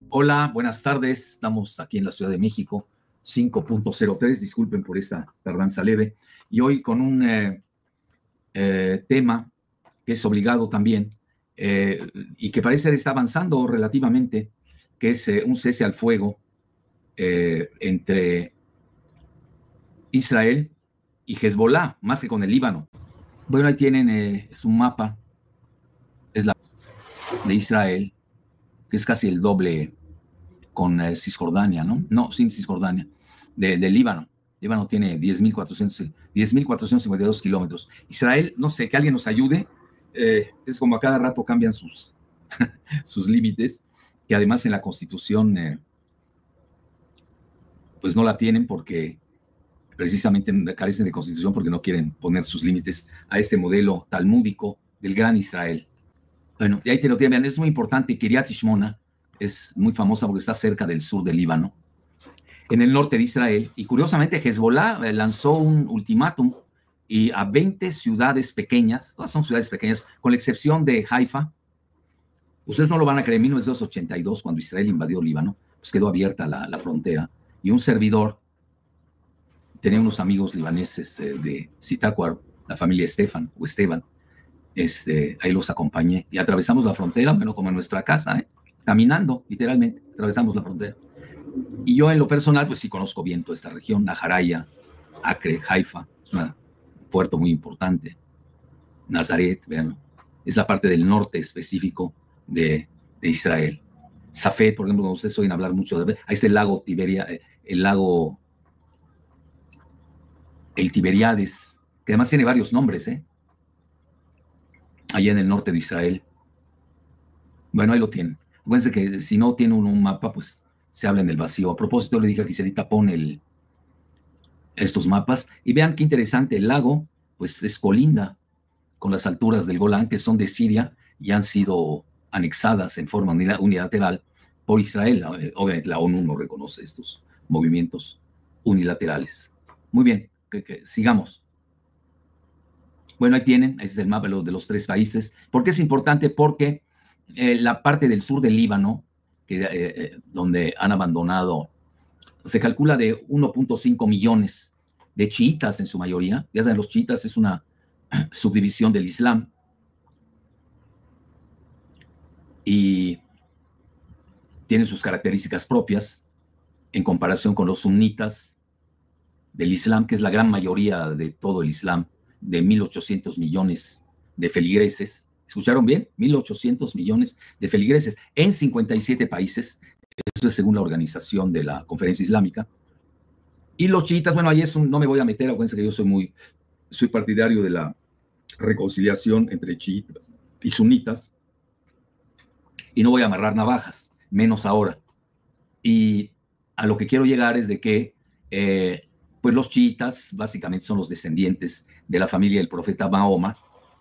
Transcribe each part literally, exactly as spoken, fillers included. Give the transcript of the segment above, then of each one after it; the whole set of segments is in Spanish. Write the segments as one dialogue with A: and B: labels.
A: Hola, buenas tardes. Estamos aquí en la Ciudad de México, cinco punto cero tres. Disculpen por esta tardanza leve. Y hoy con un eh, eh, tema que es obligado también eh, y que parece está avanzando relativamente, que es eh, un cese al fuego eh, entre Israel y Hezbollah, más que con el Líbano. Bueno, ahí tienen eh, es un mapa, es la de Israel, que es casi el doble con eh, Cisjordania, ¿no? No, sin Cisjordania, de, de Líbano. Líbano tiene diez mil cuatrocientos cincuenta y dos kilómetros. Israel, no sé, que alguien nos ayude. Eh, es como a cada rato cambian sus, sus límites, que además en la Constitución eh, pues no la tienen porque precisamente carecen de Constitución porque no quieren poner sus límites a este modelo talmúdico del gran Israel. Bueno, y ahí te lo tienen, es muy importante. Kiryat Shmona es muy famosa porque está cerca del sur del Líbano, en el norte de Israel, y curiosamente Hezbollah lanzó un ultimátum y a veinte ciudades pequeñas, todas son ciudades pequeñas, con la excepción de Haifa. Ustedes no lo van a creer, en mil novecientos ochenta y dos, cuando Israel invadió Líbano, pues quedó abierta la, la frontera, y un servidor, tenía unos amigos libaneses eh, de Zitácuaro, la familia Estefan, o Esteban, este, ahí los acompañé, y atravesamos la frontera, bueno, como en nuestra casa, ¿eh? Caminando, literalmente, atravesamos la frontera. Y yo en lo personal, pues sí conozco bien toda esta región, Najaraya, Acre, Haifa, es un puerto muy importante, Nazaret, vean, es la parte del norte específico de, de Israel. Safed, por ejemplo, como ustedes oyen hablar mucho de, ahí está el lago Tiberia, el lago, el Tiberiades, que además tiene varios nombres, ¿eh? Allá en el norte de Israel. Bueno, ahí lo tienen. Acuérdense que si no tiene uno un mapa, pues se habla en el vacío. A propósito, le dije a Giselita, pon el, estos mapas y vean qué interesante. El lago, pues es colinda con las alturas del Golán, que son de Siria y han sido anexadas en forma unilateral por Israel. Obviamente la ONU no reconoce estos movimientos unilaterales. Muy bien, que, que sigamos. Bueno, ahí tienen, ese es el mapa de los tres países. ¿Por qué es importante? Porque eh, la parte del sur del Líbano, que, eh, eh, donde han abandonado, se calcula de uno punto cinco millones de chiitas en su mayoría. Ya saben, los chiitas es una subdivisión del Islam. Y tienen sus características propias en comparación con los sunitas del Islam, que es la gran mayoría de todo el Islam, de mil ochocientos millones de feligreses. ¿Escucharon bien? mil ochocientos millones de feligreses en cincuenta y siete países. Esto es según la organización de la Conferencia Islámica. Y los chiitas, bueno, ahí es un, no me voy a meter, acuérdense que yo soy muy, soy partidario de la reconciliación entre chiitas y sunitas, y no voy a amarrar navajas, menos ahora. Y a lo que quiero llegar es de que eh, pues los chiitas básicamente son los descendientes de la familia del profeta Mahoma,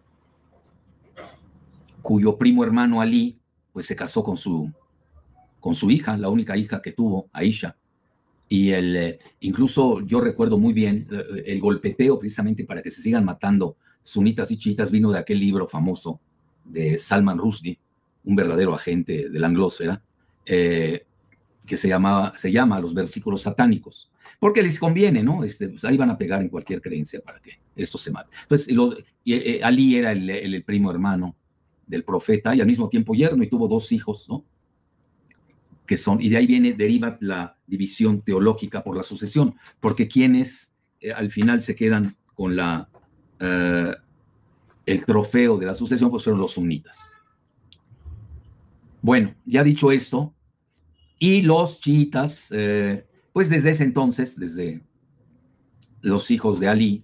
A: cuyo primo hermano Ali pues se casó con su, con su hija, la única hija que tuvo, Aisha. Y el, eh, incluso yo recuerdo muy bien eh, el golpeteo precisamente para que se sigan matando sunitas y chiitas vino de aquel libro famoso de Salman Rushdie, un verdadero agente de la anglósfera, eh, que se, llamaba, se llama Los versículos satánicos, porque les conviene, ¿no? Este, pues ahí van a pegar en cualquier creencia para que esto se mate. Pues los, y, eh, Ali era el, el, el primo hermano del profeta y al mismo tiempo yerno y tuvo dos hijos, ¿no? Que son, y de ahí viene, deriva la división teológica por la sucesión, porque quienes eh, al final se quedan con la, eh, el trofeo de la sucesión, pues fueron los sunitas. Bueno, ya dicho esto, y los chiitas, eh, pues desde ese entonces, desde los hijos de Ali,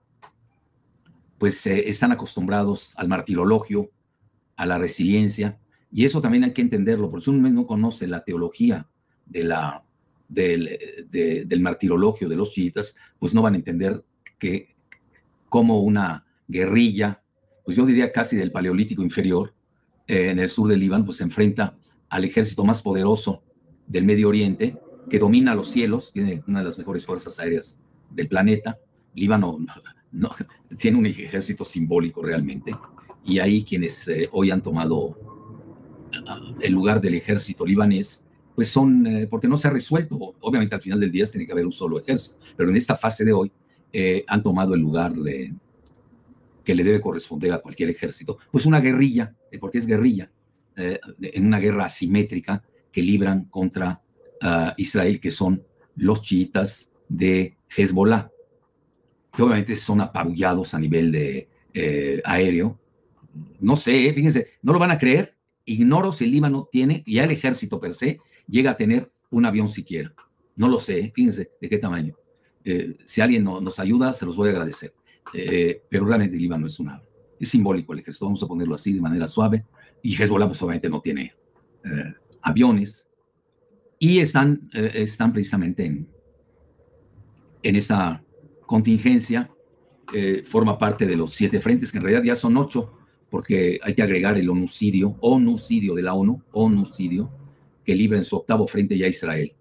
A: pues eh, están acostumbrados al martirologio, a la resiliencia, y eso también hay que entenderlo, porque si uno no conoce la teología de la, del, de, del martirologio de los chiitas, pues no van a entender que como una guerrilla, pues yo diría casi del Paleolítico inferior, eh, en el sur del Líbano, pues se enfrenta al ejército más poderoso del Medio Oriente, que domina los cielos, tiene una de las mejores fuerzas aéreas del planeta. Líbano no, no, tiene un ejército simbólico realmente, y ahí quienes eh, hoy han tomado uh, el lugar del ejército libanés pues son, eh, porque no se ha resuelto. Obviamente al final del día tiene que haber un solo ejército, pero en esta fase de hoy eh, han tomado el lugar de, que le debe corresponder a cualquier ejército, pues una guerrilla, eh, porque es guerrilla, eh, en una guerra asimétrica que libran contra uh, Israel, que son los chiitas de Hezbollah, que obviamente son apabullados a nivel de eh, aéreo. No sé, eh, fíjense, no lo van a creer, ignoro si el Líbano tiene, ya el ejército per se, llega a tener un avión siquiera. No lo sé, fíjense de qué tamaño. Eh, si alguien no, nos ayuda, se los voy a agradecer. Eh, pero realmente el Líbano es una, es simbólico el ejército, vamos a ponerlo así de manera suave, y Hezbollah pues obviamente no tiene eh, aviones, y están, eh, están precisamente en, en esta contingencia, eh, forma parte de los siete frentes, que en realidad ya son ocho, porque hay que agregar el onucidio, onucidio de la ONU, onucidio, que libra en su octavo frente ya Israel.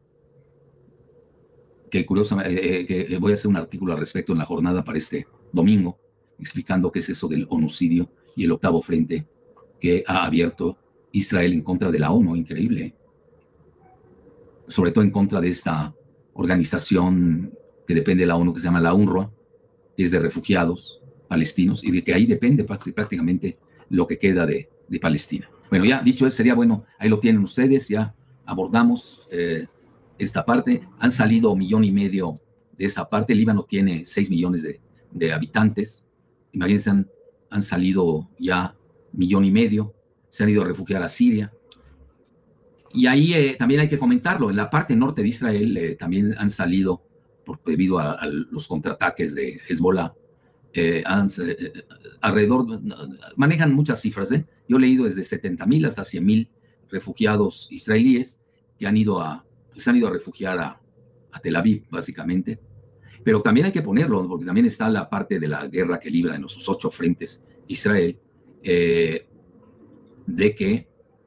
A: Que curiosamente, eh, que voy a hacer un artículo al respecto en la jornada para este domingo, explicando qué es eso del onucidio y el octavo frente que ha abierto Israel en contra de la ONU. Increíble. Sobre todo en contra de esta organización que depende de la ONU, que se llama la UNRWA, que es de refugiados palestinos, y de que ahí depende prácticamente lo que queda de, de Palestina. Bueno, ya dicho eso, sería bueno, ahí lo tienen ustedes, ya abordamos eh, esta parte. Han salido un millón y medio de esa parte. El Líbano tiene seis millones de, de habitantes. Imagínense, han, han salido ya un millón y medio, se han ido a refugiar a Siria. Y ahí eh, también hay que comentarlo, en la parte norte de Israel eh, también han salido, por, debido a, a los contraataques de Hezbollah, eh, han, eh, alrededor, manejan muchas cifras, ¿eh? Yo he leído desde setenta mil hasta cien mil refugiados israelíes que han ido a, se han ido a refugiar a, a Tel Aviv, básicamente. Pero también hay que ponerlo, porque también está la parte de la guerra que libra en sus ocho frentes Israel, eh, de que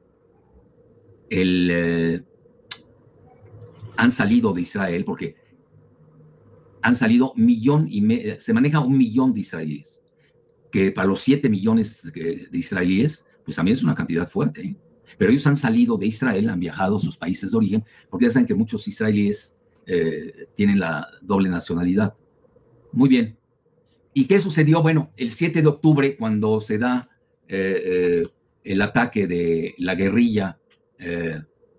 A: el, eh, han salido de Israel, porque han salido millón y me, se maneja un millón de israelíes, que para los siete millones de israelíes, pues también es una cantidad fuerte, ¿eh? Pero ellos han salido de Israel, han viajado a sus países de origen, porque ya saben que muchos israelíes eh, tienen la doble nacionalidad. Muy bien. ¿Y qué sucedió? Bueno, el siete de octubre, cuando se da eh, eh, el ataque de la guerrilla eh,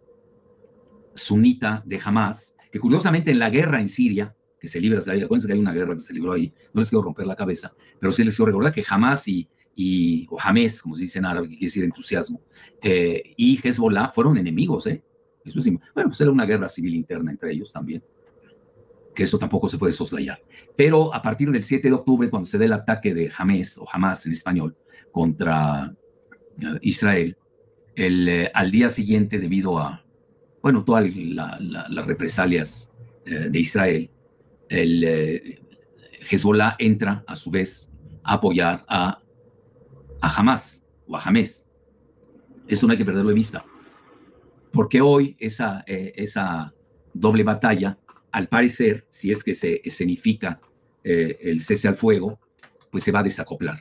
A: sunita de Hamas, que curiosamente en la guerra en Siria, que se libra, acuérdense que hay una guerra que se libró ahí, no les quiero romper la cabeza, pero sí les quiero recordar que Hamas y, y o Hamas, como se dice en árabe, que quiere decir entusiasmo, eh, y Hezbollah fueron enemigos, ¿eh? Eso sí, bueno, pues era una guerra civil interna entre ellos también, que eso tampoco se puede soslayar. Pero a partir del siete de octubre, cuando se da el ataque de Hamas, o Hamas en español, contra uh, Israel, el, eh, al día siguiente, debido a, bueno, todas la, la, las represalias eh, de Israel, el eh, Hezbollah entra a su vez a apoyar a, a Hamas o a Hamas. Eso no hay que perderlo de vista, porque hoy esa, eh, esa doble batalla, al parecer, si es que se escenifica eh, el cese al fuego, pues se va a desacoplar.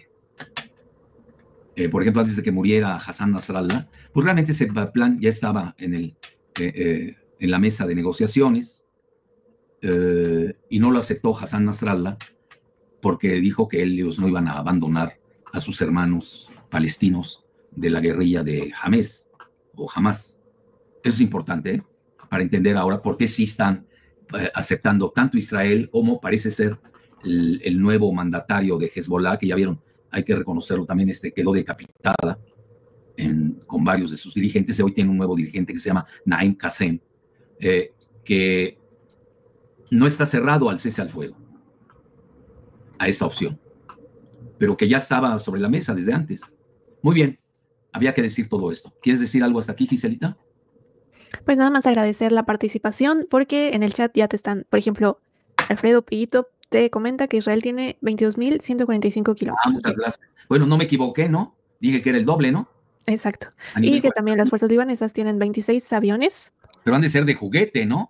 A: Eh, por ejemplo, antes de que muriera Hassan Nasrallah, pues realmente ese plan ya estaba en, el, eh, eh, en la mesa de negociaciones, eh, y no lo aceptó Hassan Nasrallah porque dijo que ellos no iban a abandonar a sus hermanos palestinos de la guerrilla de Hamas o Hamas. Eso es importante, ¿eh? Para entender ahora por qué sí están eh, aceptando tanto Israel como parece ser el, el nuevo mandatario de Hezbollah, que ya vieron, hay que reconocerlo también, este, quedó decapitada en, con varios de sus dirigentes. Hoy tiene un nuevo dirigente que se llama Naim Qassem, eh, que no está cerrado al cese al fuego, a esta opción, pero que ya estaba sobre la mesa desde antes. Muy bien, había que decir todo esto. ¿Quieres decir algo hasta aquí, Giselita?
B: Pues nada más agradecer la participación, porque en el chat ya te están, por ejemplo, Alfredo Pillito te comenta que Israel tiene veintidós mil ciento cuarenta y cinco
A: Ah,
B: kilómetros.
A: muchas gracias. Bueno, no me equivoqué, ¿no? Dije que era el doble, ¿no?
B: Exacto.
A: A
B: Y
A: nivel
B: que también las fuerzas libanesas tienen veintiséis aviones.
A: Pero han de ser de juguete, ¿no?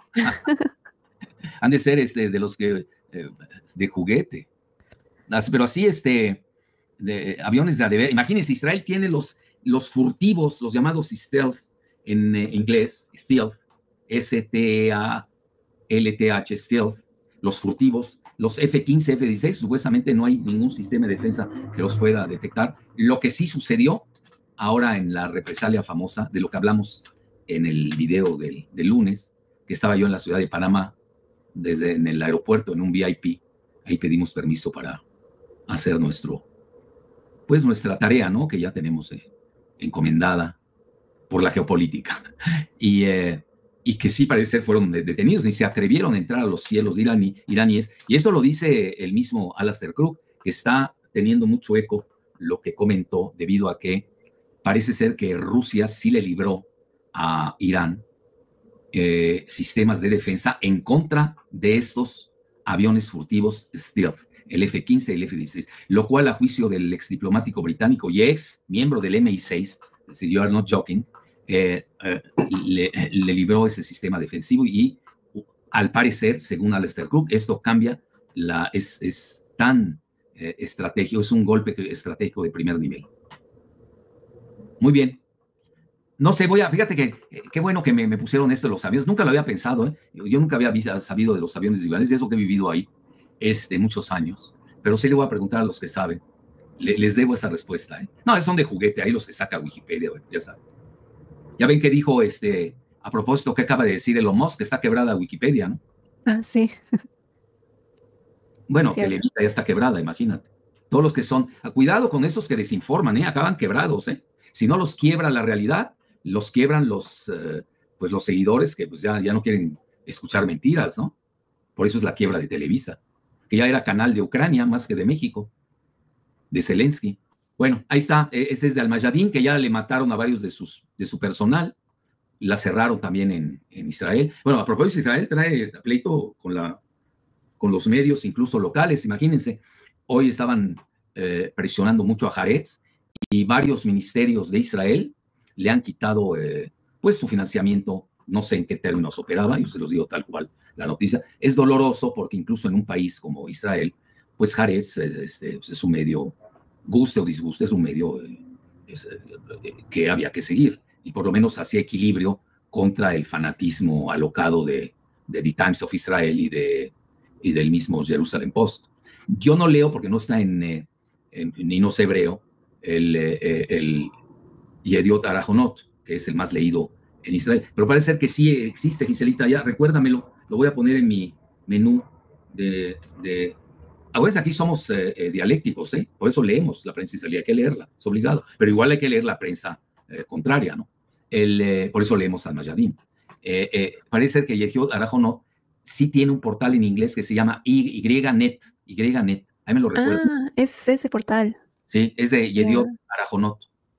A: Han de ser este, de los que eh, de juguete. Pero así, este, de aviones de adeveras. Imagínense, Israel tiene los, los furtivos, los llamados stealth en eh, inglés, stealth, S T E A L T H, stealth, los furtivos, los F quince, F dieciséis, supuestamente no hay ningún sistema de defensa que los pueda detectar. Lo que sí sucedió ahora en la represalia famosa, de lo que hablamos en el video del, del lunes, que estaba yo en la ciudad de Panamá, desde en el aeropuerto, en un V I P, ahí pedimos permiso para hacer nuestro, pues nuestra tarea, ¿no? Que ya tenemos eh, encomendada por la geopolítica. Y, eh, y que sí parece ser fueron detenidos, ni se atrevieron a entrar a los cielos iraní, iraníes. Y esto lo dice el mismo Alastair Crooke, que está teniendo mucho eco lo que comentó, debido a que parece ser que Rusia sí le libró a Irán eh, sistemas de defensa en contra de estos aviones furtivos stealth, el F quince y el F dieciséis, lo cual a juicio del ex diplomático británico y ex miembro del M I seis, si you are not joking, eh, eh, le, le libró ese sistema defensivo y al parecer, según Alastair Crooke, esto cambia, la, es, es tan eh, estratégico, es un golpe estratégico de primer nivel. Muy bien. No sé, voy a, fíjate que eh, qué bueno que me, me pusieron esto de los aviones. Nunca lo había pensado, ¿eh? Yo, yo nunca había visto, sabido de los aviones libaneses, eso que he vivido ahí este, muchos años. Pero sí le voy a preguntar a los que saben. Le, les debo esa respuesta, ¿eh? No, son de juguete, ahí los que saca Wikipedia, bueno, ya saben. Ya ven que dijo, este, a propósito, que acaba de decir Elon Musk, que está quebrada Wikipedia, ¿no?
B: Ah, sí.
A: Bueno,
B: Sí,
A: Televisa ya está quebrada, imagínate. Todos los que son, cuidado con esos que desinforman, ¿eh? Acaban quebrados, ¿eh? Si no los quiebra la realidad, los quiebran los, eh, pues los seguidores que pues ya, ya no quieren escuchar mentiras, ¿no? Por eso es la quiebra de Televisa, que ya era canal de Ucrania más que de México, de Zelensky. Bueno, ahí está, este es de Al-Mayadin, que ya le mataron a varios de, sus, de su personal, la cerraron también en, en Israel. Bueno, a propósito, Israel trae pleito con, la, con los medios, incluso locales, imagínense, hoy estaban eh, presionando mucho a Haaretz y varios ministerios de Israel le han quitado eh, pues su financiamiento, no sé en qué términos operaba, yo se los digo tal cual la noticia. Es doloroso porque incluso en un país como Israel, pues Haaretz eh, este, es un medio, guste o disguste, es un medio eh, es, eh, que había que seguir y por lo menos hacía equilibrio contra el fanatismo alocado de, de The Times of Israel y, de, y del mismo Jerusalem Post. Yo no leo porque no está en, eh, en ni no sé hebreo, el, eh, el Yediot Arajonot, que es el más leído en Israel. Pero parece ser que sí existe, Giselita, ya recuérdamelo, lo voy a poner en mi menú de... de... A veces aquí somos eh, eh, dialécticos, ¿eh? Por eso leemos la prensa israelí, hay que leerla, es obligado. Pero igual hay que leer la prensa eh, contraria, ¿no? El, eh, por eso leemos al Mayadin. Eh, eh, parece ser que Yediot Arajonot sí tiene un portal en inglés que se llama YNet, YNet, ahí me lo recuerdo.
B: Ah, es ese portal.
A: Sí, es de Yediot yeah. Arajonot.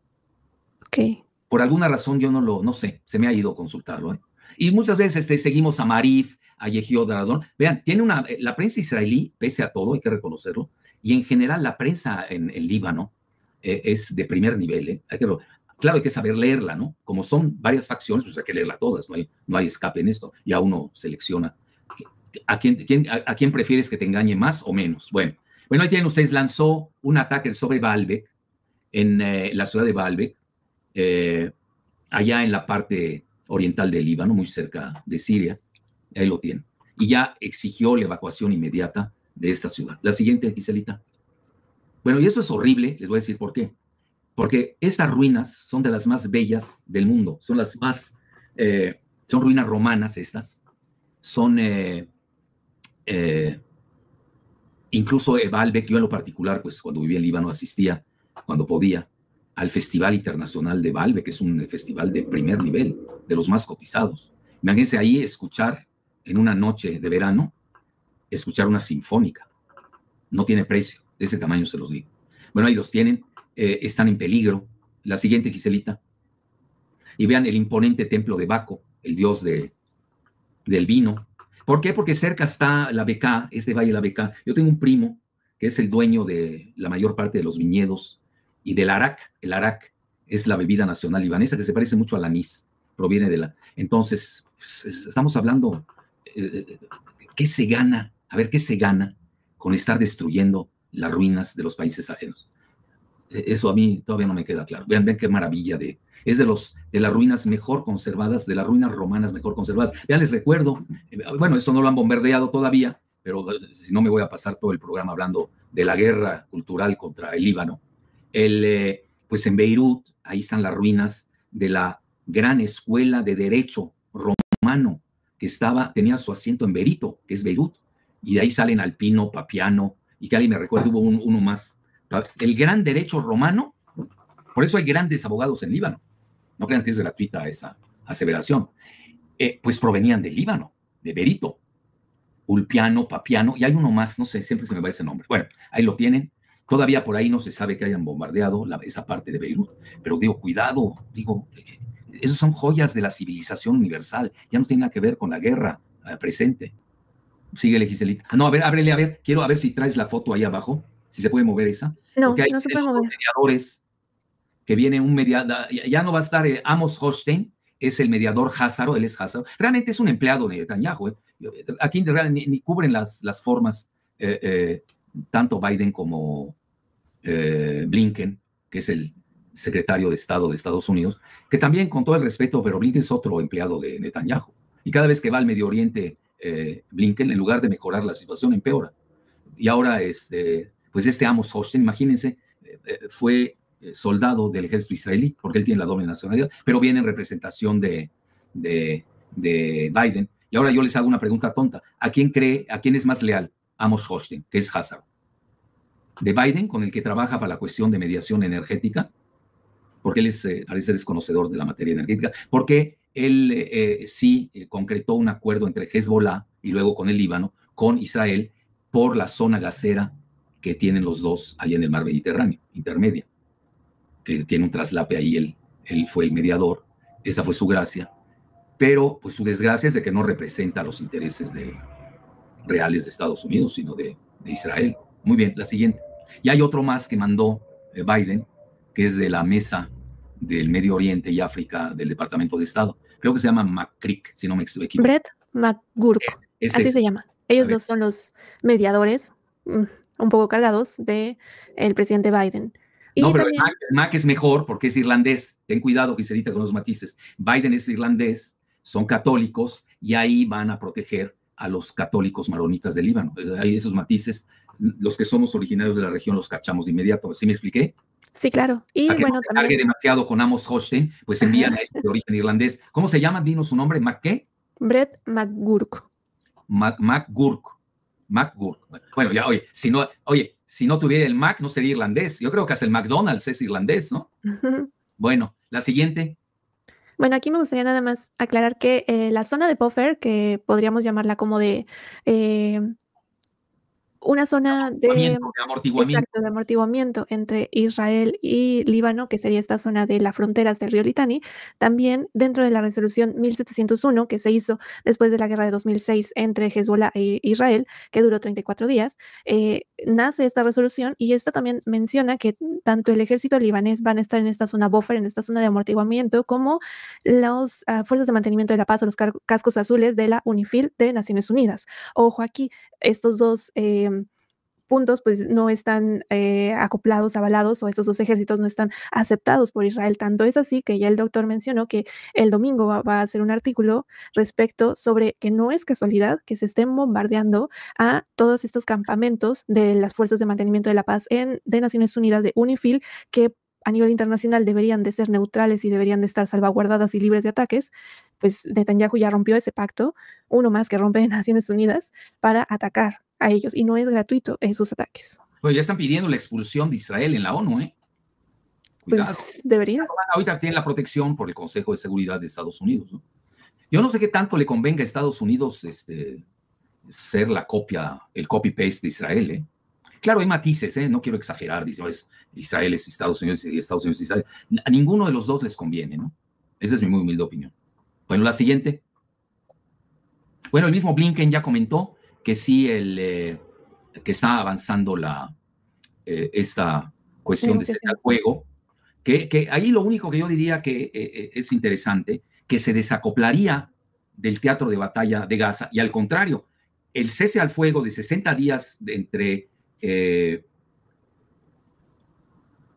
B: Ok.
A: Por alguna razón yo no lo, no sé, se me ha ido a consultarlo, ¿eh? Y muchas veces este, seguimos a Marif, a Yehiot Aradón. Vean, tiene una, la prensa israelí, pese a todo, hay que reconocerlo, y en general la prensa en el Líbano eh, es de primer nivel, ¿eh? Hay que, claro, hay que saber leerla, ¿no? Como son varias facciones, pues hay que leerla todas, no hay, no hay escape en esto, ya uno selecciona. ¿A quién, quién, a, a quién prefieres que te engañe más o menos? Bueno, bueno, ahí tienen ustedes, lanzó un ataque sobre Baalbek, en eh, la ciudad de Baalbek, Eh, allá en la parte oriental del Líbano, muy cerca de Siria, ahí lo tienen. Y ya exigió la evacuación inmediata de esta ciudad. La siguiente, Giselita. Bueno, y esto es horrible, les voy a decir por qué. Porque esas ruinas son de las más bellas del mundo, son las más, eh, son ruinas romanas estas, son, eh, eh, incluso Baalbek, yo en lo particular, pues cuando vivía en Líbano asistía, cuando podía, al Festival Internacional de Baalbek, que es un festival de primer nivel, de los más cotizados. Imagínense ahí escuchar en una noche de verano, escuchar una sinfónica. No tiene precio, de ese tamaño se los digo. Bueno, ahí los tienen, eh, están en peligro. La siguiente, Giselita. Y vean el imponente templo de Baco, el dios de, del vino. ¿Por qué? Porque cerca está la Beká, este valle de la Beká. Yo tengo un primo que es el dueño de la mayor parte de los viñedos y del arak. El arak es la bebida nacional libanesa que se parece mucho al anís, proviene de la... Entonces, pues, estamos hablando, eh, ¿qué se gana? A ver, ¿qué se gana con estar destruyendo las ruinas de los países ajenos? Eso a mí todavía no me queda claro. Vean, vean qué maravilla de... Es de, los, de las ruinas mejor conservadas, de las ruinas romanas mejor conservadas. Ya les recuerdo, bueno, eso no lo han bombardeado todavía, pero si no me voy a pasar todo el programa hablando de la guerra cultural contra el Líbano. El, eh, pues en Beirut, ahí están las ruinas de la gran escuela de derecho romano que estaba, tenía su asiento en Berito, que es Beirut, y de ahí salen Alpino, Papiano, y que alguien me recuerda, hubo un, uno más. El gran derecho romano, por eso hay grandes abogados en Líbano. No crean que es gratuita esa aseveración. Eh, pues provenían del Líbano, de Berito, Ulpiano, Papiano, y hay uno más, no sé, siempre se me va ese nombre. Bueno, ahí lo tienen. Todavía por ahí no se sabe que hayan bombardeado la, esa parte de Beirut, pero digo, cuidado, digo, esos son joyas de la civilización universal, ya no tiene nada que ver con la guerra eh, presente. Síguele, Giselita. No, a ver, ábrele, a ver, quiero a ver si traes la foto ahí abajo, si se puede mover esa.
B: No,
A: porque hay
B: no se puede mover.
A: mediadores, que viene un mediador, ya no va a estar eh, Amos Hochstein, es el mediador Házaro, él es Házaro. Realmente es un empleado de Netanyahu. ¿eh? Aquí ni, ni cubren las, las formas eh, eh, tanto Biden como eh, Blinken, que es el secretario de Estado de Estados Unidos, que también, con todo el respeto, pero Blinken es otro empleado de Netanyahu. Y cada vez que va al Medio Oriente, eh, Blinken, en lugar de mejorar la situación, empeora. Y ahora, este, pues este Amos Hochstein, imagínense, eh, fue soldado del ejército israelí, porque él tiene la doble nacionalidad, pero viene en representación de, de, de Biden. Y ahora yo les hago una pregunta tonta. ¿A quién cree, a quién es más leal? Amos Hochstein, que es Házaro. ¿De Biden, con el que trabaja para la cuestión de mediación energética? Porque él es, eh, parece ser conocedor de la materia energética. Porque él eh, sí eh, concretó un acuerdo entre Hezbollah y luego con el Líbano, con Israel, por la zona gasera que tienen los dos allá en el mar Mediterráneo, intermedia, que tiene un traslape ahí, él, él fue el mediador, esa fue su gracia, pero pues su desgracia es de que no representa los intereses de, reales de Estados Unidos, sino de, de Israel. Muy bien, la siguiente. Y hay otro más que mandó eh, Biden, que es de la Mesa del Medio Oriente y África del Departamento de Estado. Creo que se llama McCrick, si no me equivoco.
B: Brett McGurk,
A: es, es
B: así
A: ese.
B: se llama. Ellos dos son los mediadores, mm, un poco cargados, del presidente Biden. Y
A: no, pero
B: también...
A: el, Mac, el Mac es mejor porque es irlandés. Ten cuidado, Giselita, con los matices. Biden es irlandés, son católicos y ahí van a proteger a los católicos maronitas del Líbano. Hay esos matices. Los que somos originarios de la región los cachamos de inmediato. ¿Sí me expliqué?
B: Sí, claro. Y
A: a que
B: bueno,
A: no se cargue
B: también...
A: demasiado con Amos Hochstein, pues envían a este de origen irlandés. ¿Cómo se llama? Dinos su nombre. ¿Mac qué?
B: Brett McGurk.
A: Mac, McGurk. McGurk. Bueno, ya, oye, si no, oye, si no tuviera el Mac, no sería irlandés. Yo creo que hasta el McDonald's es irlandés, ¿no? Uh-huh. Bueno, la siguiente.
B: Bueno, aquí me gustaría nada más aclarar que eh, la zona de buffer, que podríamos llamarla como de... Eh, una zona de,
A: de amortiguamiento.
B: Exacto, de amortiguamiento entre Israel y Líbano, que sería esta zona de las fronteras del río Litani, también dentro de la resolución mil setecientos uno, que se hizo después de la guerra de dos mil seis entre Hezbollah e Israel, que duró treinta y cuatro días, eh, nace esta resolución y esta también menciona que tanto el ejército libanés van a estar en esta zona buffer, en esta zona de amortiguamiento, como las uh, fuerzas de mantenimiento de la paz o los cascos azules de la UNIFIL de Naciones Unidas. Ojo aquí, estos dos... Eh, puntos pues no están eh, acoplados, avalados, o estos dos ejércitos no están aceptados por Israel. Tanto es así que ya el doctor mencionó que el domingo va, va a hacer un artículo respecto sobre que no es casualidad que se estén bombardeando a todos estos campamentos de las fuerzas de mantenimiento de la paz en, de Naciones Unidas, de UNIFIL, que a nivel internacional deberían de ser neutrales y deberían de estar salvaguardadas y libres de ataques. Pues Netanyahu ya rompió ese pacto, uno más que rompe en Naciones Unidas, para atacar a ellos, y no es gratuito esos ataques.
A: Pues ya están pidiendo la expulsión de Israel en la ONU, ¿eh?
B: Cuidado. Pues debería.
A: Ahorita tienen la protección por el Consejo de Seguridad de Estados Unidos, ¿no? Yo no sé qué tanto le convenga a Estados Unidos este, ser la copia, el copy-paste de Israel, ¿eh? Claro, hay matices, ¿eh? No quiero exagerar, dice, no, es Israel es Estados Unidos y Estados Unidos es Israel. A ninguno de los dos les conviene, ¿no? Esa es mi muy humilde opinión. Bueno, la siguiente. Bueno, el mismo Blinken ya comentó que sí, el, eh, que está avanzando la, eh, esta cuestión de cese al fuego, que, que ahí lo único que yo diría que eh, es interesante, que se desacoplaría del teatro de batalla de Gaza, y al contrario, el cese al fuego de sesenta días de entre, eh,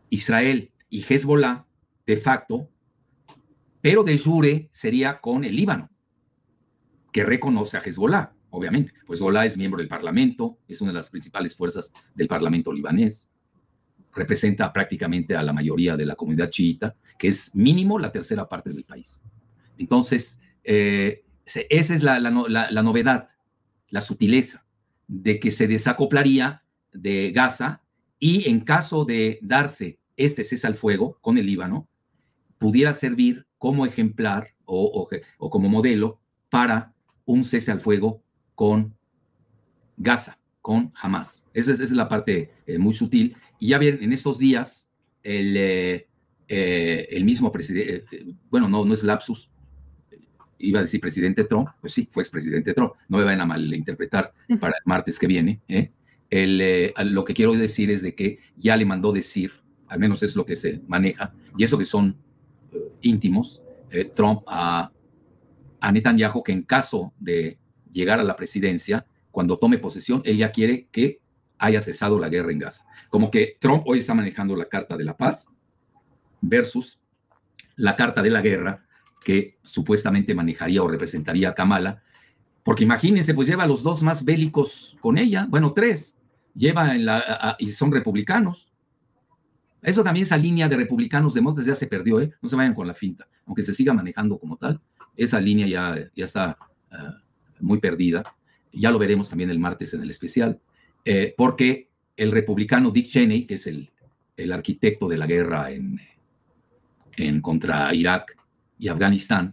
A: Israel y Hezbollah de facto, pero de jure sería con el Líbano, que reconoce a Hezbollah, obviamente. Pues Hezbollah es miembro del Parlamento, es una de las principales fuerzas del Parlamento libanés, representa prácticamente a la mayoría de la comunidad chiita, que es mínimo la tercera parte del país. Entonces, eh, esa es la, la, la, la novedad, la sutileza, de que se desacoplaría de Gaza y en caso de darse este cese al fuego con el Líbano, pudiera servir como ejemplar o, o, o como modelo para un cese al fuego con Gaza, con Hamas. Esa es, esa es la parte eh, muy sutil. Y ya bien, en estos días, el, eh, eh, el mismo presidente, eh, bueno, no, no es lapsus, iba a decir presidente Trump, pues sí, fue expresidente Trump, no me vayan a malinterpretar para el martes que viene. ¿eh? El, eh, lo que quiero decir es de que ya le mandó decir, al menos es lo que se maneja, y eso que son uh, íntimos, eh, Trump a, a Netanyahu, que en caso de llegar a la presidencia, cuando tome posesión, él ya quiere que haya cesado la guerra en Gaza. Como que Trump hoy está manejando la carta de la paz versus la carta de la guerra que supuestamente manejaría o representaría a Kamala, porque imagínense, pues lleva a los dos más bélicos con ella, bueno, tres, lleva en la, a, a, y son republicanos. Eso también, esa línea de republicanos demócratas ya se perdió, ¿eh? No se vayan con la finta, aunque se siga manejando como tal, esa línea ya, ya está uh, muy perdida. Ya lo veremos también el martes en el especial, eh, porque el republicano Dick Cheney, que es el, el arquitecto de la guerra en, en contra Irak y Afganistán,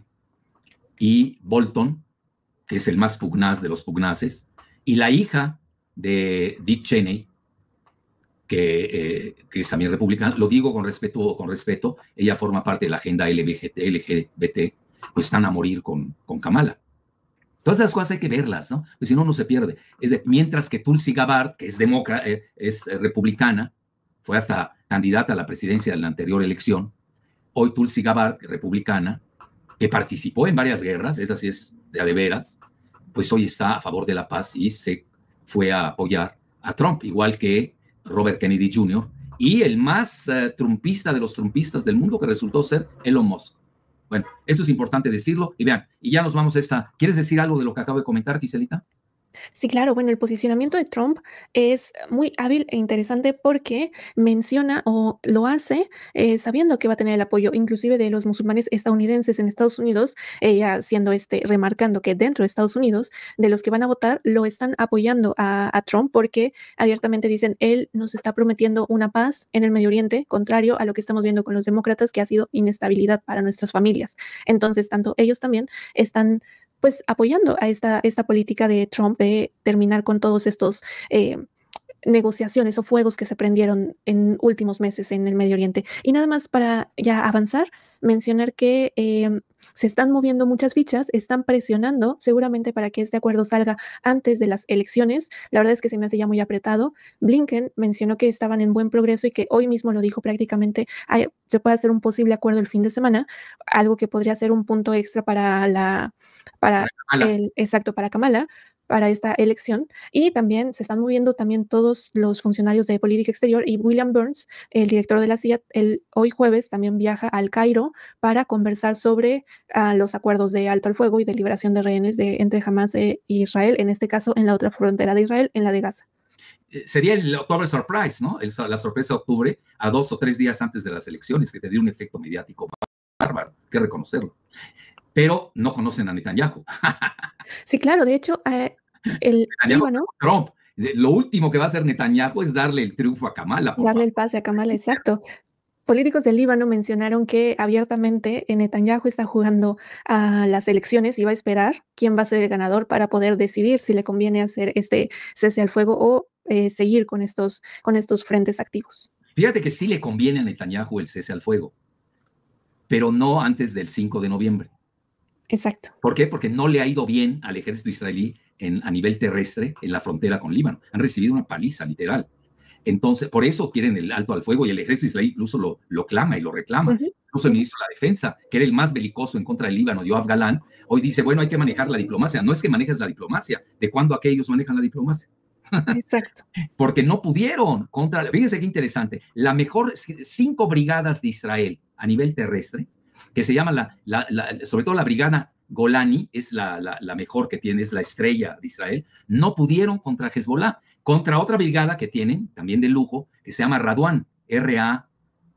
A: y Bolton, que es el más pugnaz de los pugnaces, y la hija de Dick Cheney, que, eh, que es también republicana, lo digo con respeto, con respeto, ella forma parte de la agenda L G B T, pues están a morir con, con Kamala. Todas esas cosas hay que verlas, ¿no? Pues si no, no se pierde. Es de, mientras que Tulsi Gabbard, que es demócrata, eh, es eh, republicana, fue hasta candidata a la presidencia en la anterior elección. Hoy Tulsi Gabbard, republicana, que participó en varias guerras, esa sí es de a de veras, pues hoy está a favor de la paz y se fue a apoyar a Trump, igual que Robert Kennedy junior y el más uh, trumpista de los trumpistas del mundo, que resultó ser Elon Musk. Bueno, eso es importante decirlo. Y vean, y ya nos vamos a esta. ¿Quieres decir algo de lo que acabo de comentar, Giselita?
B: Sí, claro. Bueno, el posicionamiento de Trump es muy hábil e interesante porque menciona o lo hace eh, sabiendo que va a tener el apoyo inclusive de los musulmanes estadounidenses en Estados Unidos, ella haciendo este, remarcando que dentro de Estados Unidos, de los que van a votar, lo están apoyando a, a Trump porque abiertamente dicen, él nos está prometiendo una paz en el Medio Oriente, contrario a lo que estamos viendo con los demócratas, que ha sido inestabilidad para nuestras familias. Entonces, tanto ellos también están pues apoyando a esta, esta política de Trump de terminar con todos estos eh, negociaciones o fuegos que se prendieron en últimos meses en el Medio Oriente. Y nada más para ya avanzar, mencionar que eh, se están moviendo muchas fichas, están presionando seguramente para que este acuerdo salga antes de las elecciones. La verdad es que se me hace ya muy apretado. Blinken mencionó que estaban en buen progreso y que hoy mismo lo dijo prácticamente, hay, se puede hacer un posible acuerdo el fin de semana, algo que podría ser un punto extra para la, para el, exacto, para Kamala, para esta elección, y también se están moviendo también todos los funcionarios de política exterior, y William Burns, el director de la C I A, el, hoy jueves también viaja al Cairo para conversar sobre uh, los acuerdos de alto al fuego y de liberación de rehenes de, entre Hamas e Israel, en este caso en la otra frontera de Israel, en la de Gaza.
A: Sería el October Surprise, ¿no? El, la sorpresa de octubre, a dos o tres días antes de las elecciones, que tendría un efecto mediático bárbaro, hay que reconocerlo. Pero no conocen a Netanyahu.
B: Sí, claro, de hecho, eh, el Líbano...
A: Trump. Lo último que va a hacer Netanyahu es darle el triunfo a Kamala.
B: Por darle favor. el pase a Kamala, exacto. Políticos del Líbano mencionaron que abiertamente Netanyahu está jugando a las elecciones y va a esperar quién va a ser el ganador para poder decidir si le conviene hacer este cese al fuego o eh, seguir con estos, con estos frentes activos.
A: Fíjate que sí le conviene a Netanyahu el cese al fuego, pero no antes del cinco de noviembre.
B: Exacto.
A: ¿Por qué? Porque no le ha ido bien al ejército israelí en, a nivel terrestre en la frontera con Líbano. Han recibido una paliza, literal. Entonces, por eso quieren el alto al fuego y el ejército israelí incluso lo, lo clama y lo reclama. Uh-huh. Incluso el ministro de la Defensa, que era el más belicoso en contra del Líbano, Yoav Galán, hoy dice, bueno, hay que manejar la diplomacia. No es que manejes la diplomacia, ¿de cuándo aquellos manejan la diplomacia?
B: Exacto.
A: Porque no pudieron contra, fíjense qué interesante, la mejor, cinco brigadas de Israel a nivel terrestre, que se llama, la, la, la sobre todo la brigada Golani, es la, la, la mejor que tiene, es la estrella de Israel, no pudieron contra Hezbollah, contra otra brigada que tienen, también de lujo, que se llama Radwan, R A,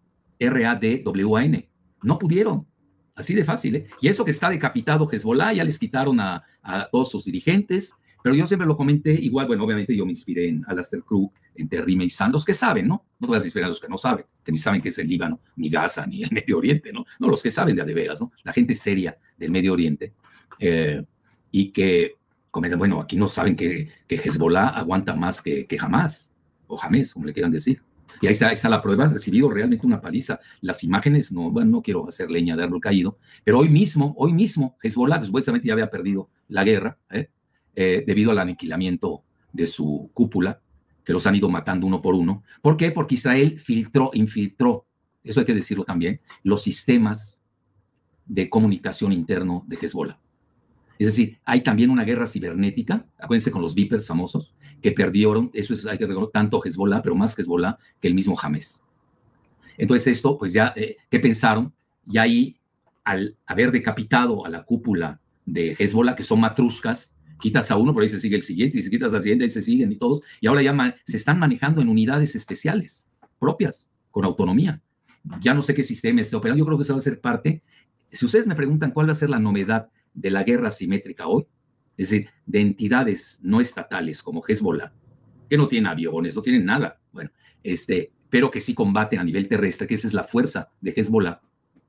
A: R A D W A N, no pudieron. Así de fácil, ¿eh? Y eso que está decapitado Hezbollah, ya les quitaron a, a todos sus dirigentes, pero yo siempre lo comenté, igual, bueno, obviamente yo me inspiré en Alastair Crooke, en Terry Meissan, los que saben, ¿no? No te vas a inspirar a los que no saben, que ni saben qué es el Líbano, ni Gaza, ni el Medio Oriente, ¿no? No, los que saben de a de veras, ¿no? La gente seria del Medio Oriente, eh, y que, como, bueno, aquí no saben que, que Hezbollah aguanta más que, que Hamas, o Hamas, como le quieran decir. Y ahí está, ahí está la prueba, han recibido realmente una paliza. Las imágenes, no, bueno, no quiero hacer leña de árbol caído, pero hoy mismo, hoy mismo, Hezbollah, que supuestamente ya había perdido la guerra, ¿eh? Eh, debido al aniquilamiento de su cúpula, que los han ido matando uno por uno. ¿Por qué? Porque Israel filtró, infiltró, eso hay que decirlo también, los sistemas de comunicación interno de Hezbollah. Es decir, hay también una guerra cibernética, acuérdense con los Vipers famosos, que perdieron, eso es, hay que recordar, tanto Hezbollah, pero más Hezbollah que el mismo Hamas. Entonces esto, pues ya, eh, ¿qué pensaron? Y ahí, al haber decapitado a la cúpula de Hezbollah, que son matruscas, quitas a uno, por ahí se sigue el siguiente, y si quitas al siguiente, ahí se siguen y todos, y ahora ya se están manejando en unidades especiales, propias, con autonomía. Ya no sé qué sistema esté operando, yo creo que eso va a ser parte. Si ustedes me preguntan cuál va a ser la novedad de la guerra asimétrica hoy, es decir, de entidades no estatales como Hezbollah, que no tienen aviones, no tienen nada, bueno, este, pero que sí combaten a nivel terrestre, que esa es la fuerza de Hezbollah,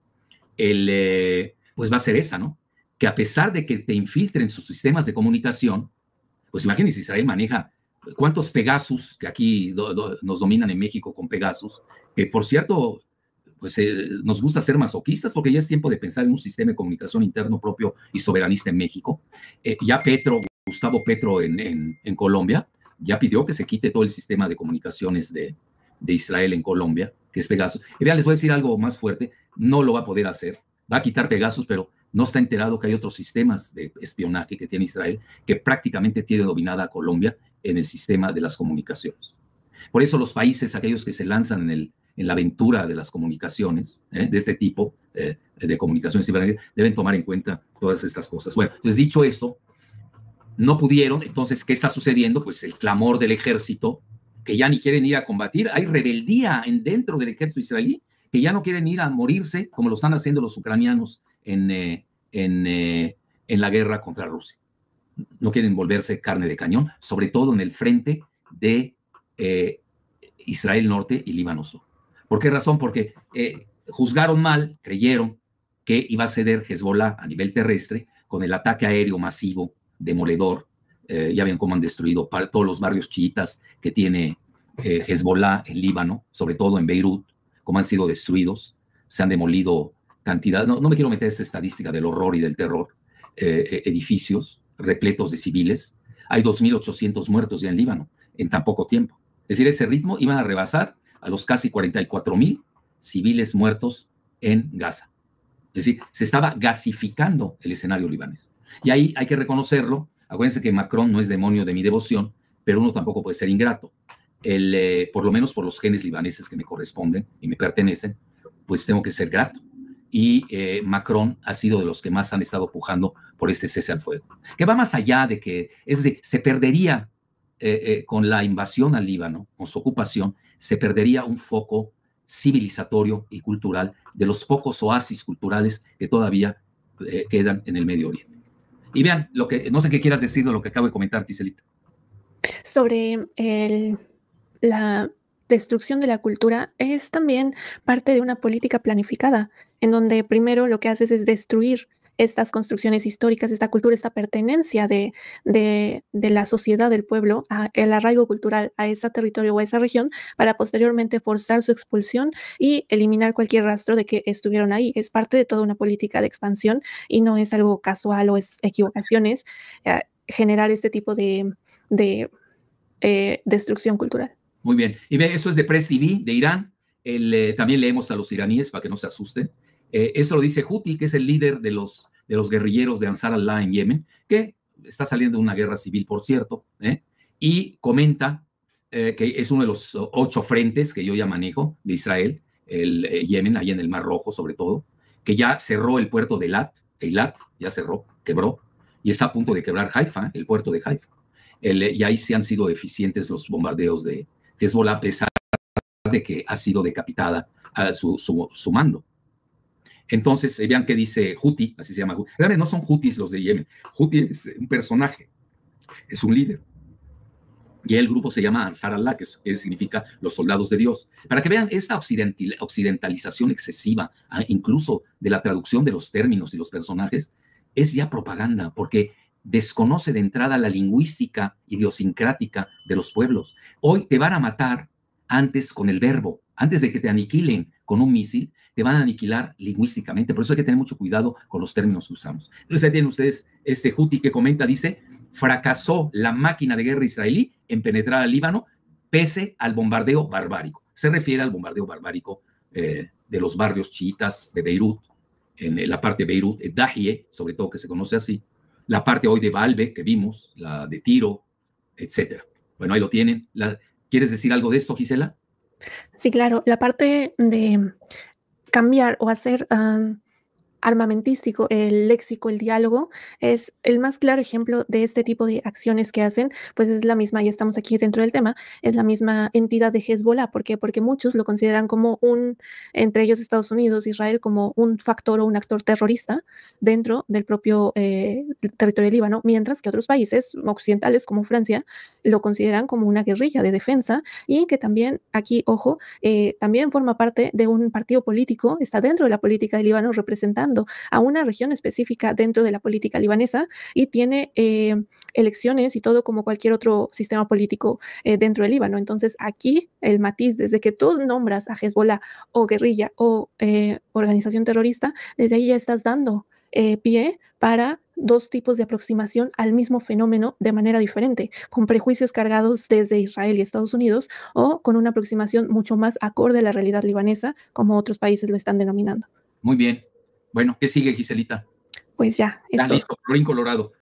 A: el, eh, pues va a ser esa, ¿no? Que a pesar de que te infiltren sus sistemas de comunicación, pues imagínense, Israel maneja cuántos Pegasus, que aquí do, do, nos dominan en México con Pegasus, que por cierto, pues eh, nos gusta ser masoquistas porque ya es tiempo de pensar en un sistema de comunicación interno propio y soberanista en México. Eh, ya Petro, Gustavo Petro en, en, en Colombia, ya pidió que se quite todo el sistema de comunicaciones de, de Israel en Colombia, que es Pegasus. Y vean, les voy a decir algo más fuerte, no lo va a poder hacer, va a quitar Pegasus, pero no está enterado que hay otros sistemas de espionaje que tiene Israel que prácticamente tiene dominada a Colombia en el sistema de las comunicaciones. Por eso los países, aquellos que se lanzan en, el, en la aventura de las comunicaciones, ¿eh? de este tipo eh, de comunicaciones, deben tomar en cuenta todas estas cosas. Bueno, pues dicho esto, no pudieron, entonces, ¿qué está sucediendo? Pues el clamor del ejército, que ya ni quieren ir a combatir, hay rebeldía en, dentro del ejército israelí, que ya no quieren ir a morirse, como lo están haciendo los ucranianos en, eh, en, eh, en la guerra contra Rusia. No quieren volverse carne de cañón, sobre todo en el frente de eh, Israel Norte y Líbano Sur. ¿Por qué razón? Porque eh, juzgaron mal, creyeron que iba a ceder Hezbollah a nivel terrestre con el ataque aéreo masivo, demoledor. Eh, ya ven cómo han destruido para todos los barrios chiitas que tiene eh, Hezbollah en Líbano, sobre todo en Beirut, cómo han sido destruidos, se han demolido cantidad, no, no me quiero meter esta estadística del horror y del terror, eh, edificios repletos de civiles, hay dos mil ochocientos muertos ya en Líbano en tan poco tiempo. Es decir, ese ritmo iban a rebasar a los casi cuarenta y cuatro mil civiles muertos en Gaza. Es decir, se estaba gasificando el escenario libanés. Y ahí hay que reconocerlo. Acuérdense que Macron no es demonio de mi devoción, pero uno tampoco puede ser ingrato. El, eh, por lo menos por los genes libaneses que me corresponden y me pertenecen, pues tengo que ser grato. Y eh, Macron ha sido de los que más han estado pujando por este cese al fuego, que va más allá de que, es decir, se perdería eh, eh, con la invasión al Líbano, con su ocupación, se perdería un foco civilizatorio y cultural de los pocos oasis culturales que todavía eh, quedan en el Medio Oriente. Y vean, lo que, no sé qué quieras decir de lo que acabo de comentar, Giselita.
B: Sobre el, la destrucción de la cultura, es también parte de una política planificada, en donde primero lo que haces es destruir estas construcciones históricas, esta cultura, esta pertenencia de, de, de la sociedad, del pueblo, a, el arraigo cultural a ese territorio o a esa región, para posteriormente forzar su expulsión y eliminar cualquier rastro de que estuvieron ahí. Es parte de toda una política de expansión y no es algo casual o es equivocaciones eh, generar este tipo de, de eh, destrucción cultural.
A: Muy bien. Y ve, eso es de Press T V, de Irán. El, eh, también leemos a los iraníes para que no se asusten. Eh, eso lo dice Houthi, que es el líder de los, de los guerrilleros de Ansar Allah en Yemen, que está saliendo de una guerra civil, por cierto, ¿eh? y comenta eh, que es uno de los ocho frentes que yo ya manejo de Israel, el eh, Yemen, ahí en el Mar Rojo sobre todo, que ya cerró el puerto de Eilat, Eilat ya cerró, quebró, y está a punto de quebrar Haifa, el puerto de Haifa. El, y ahí sí han sido eficientes los bombardeos de Hezbollah, a pesar de que ha sido decapitada a su, su, su mando. Entonces, eh, vean qué dice Houthi, así se llama. Realmente no son Houthis los de Yemen. Houthi es un personaje, es un líder. Y el grupo se llama Ansar Allah, que, que significa los soldados de Dios. Para que vean esta occidental, occidentalización excesiva, incluso de la traducción de los términos y los personajes, es ya propaganda, porque desconoce de entrada la lingüística idiosincrática de los pueblos. Hoy te van a matar antes con el verbo, antes de que te aniquilen con un misil, te van a aniquilar lingüísticamente. Por eso hay que tener mucho cuidado con los términos que usamos. Entonces ahí tienen ustedes este Houthi que comenta, dice, fracasó la máquina de guerra israelí en penetrar al Líbano pese al bombardeo barbárico. Se refiere al bombardeo barbárico eh, de los barrios chiitas de Beirut, en la parte de Beirut, Dahie, sobre todo que se conoce así, la parte hoy de Balbe que vimos, la de Tiro, etcétera. Bueno, ahí lo tienen. La, ¿Quieres decir algo de esto, Gisela?
B: Sí, claro. La parte de cambiar o hacer um, armamentístico el léxico, el diálogo, es el más claro ejemplo de este tipo de acciones que hacen, pues es la misma, y estamos aquí dentro del tema, es la misma entidad de Hezbollah. ¿Por qué? Porque muchos lo consideran como un, entre ellos Estados Unidos, Israel, como un factor o un actor terrorista dentro del propio eh, territorio de Líbano, mientras que otros países occidentales como Francia lo consideran como una guerrilla de defensa, y que también, aquí, ojo, eh, también forma parte de un partido político, está dentro de la política de Líbano representando a una región específica dentro de la política libanesa, y tiene eh, elecciones y todo como cualquier otro sistema político eh, dentro del Líbano. Entonces aquí el matiz, desde que tú nombras a Hezbollah o guerrilla o eh, organización terrorista, desde ahí ya estás dando eh, pie para dos tipos de aproximación al mismo fenómeno de manera diferente, con prejuicios cargados desde Israel y Estados Unidos, o con una aproximación mucho más acorde a la realidad libanesa, como otros países lo están denominando.
A: Muy bien. Bueno, ¿qué sigue, Giselita?
B: Pues ya,
A: Está
B: esto.
A: listo, colorín colorado.